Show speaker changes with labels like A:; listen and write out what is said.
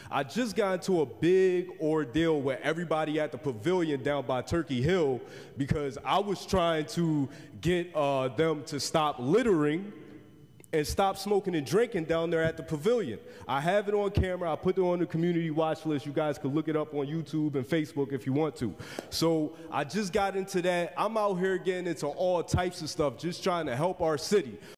A: I just got into a big ordeal with everybody at the pavilion down by Turkey Hill because I was trying to get them to stop littering and stop smoking and drinking down there at the pavilion. I have it on camera. I put it on the community watch list. You guys can look it up on YouTube and Facebook if you want to. So I just got into that. I'm out here getting into all types of stuff, just trying to help our city.